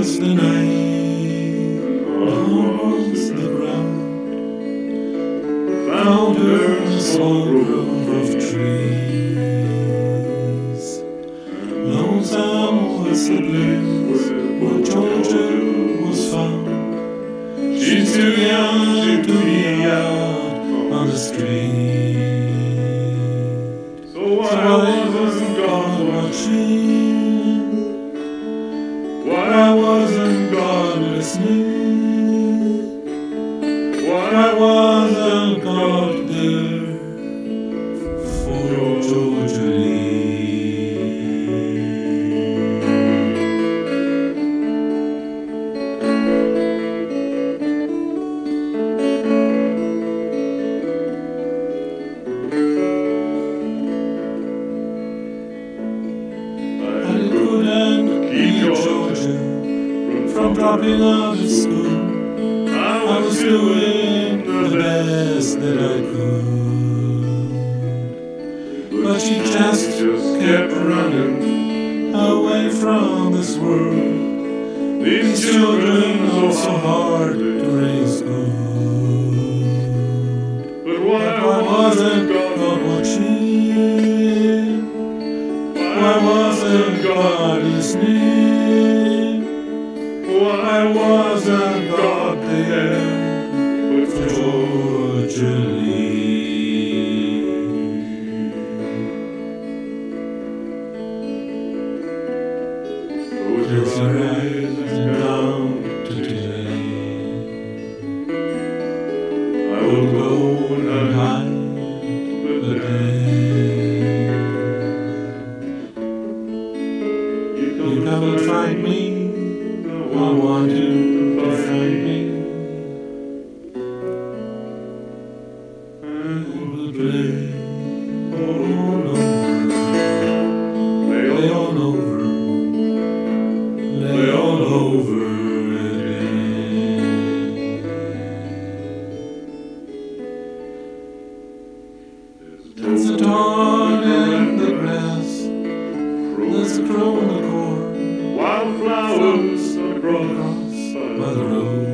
was the night, almost the ground, found her in a small grove of trees. Lonesome was the place where Georgia was found. She's too young to be out on the street. So why wasn't God watching? Why wasn't God listening? Why wasn't God there for Georgia Lee? Georgia from dropping out of school. I was doing the best that I could, but she just kept running away from this world. These children are so hard to raise good. But why wasn't God watching? Why wasn't God listening? Why wasn't God there for Georgia Lee? Close your eyes and count to 10. I will go and hide the dead. You come and find me. I want you to find me, and we'll play all over again. There's a thorn in the grass, there's a crow in the corn, wildflowers across by the road.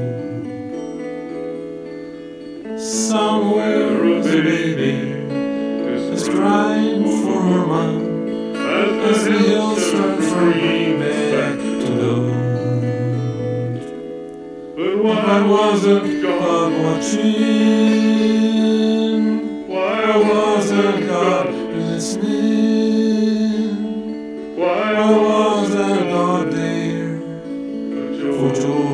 Somewhere a baby is crying for her mom as the hills turn free back to those. But why wasn't God watching? Why wasn't God listening? Why wasn't God there for Georgia?